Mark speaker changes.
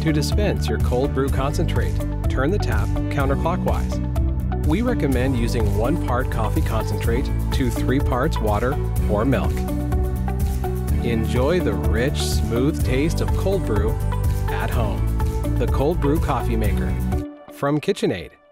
Speaker 1: To dispense your cold brew concentrate, turn the tap counterclockwise. We recommend using 1 part coffee concentrate to 3 parts water or milk. Enjoy the rich, smooth taste of cold brew at home. The Cold Brew Coffee Maker from KitchenAid.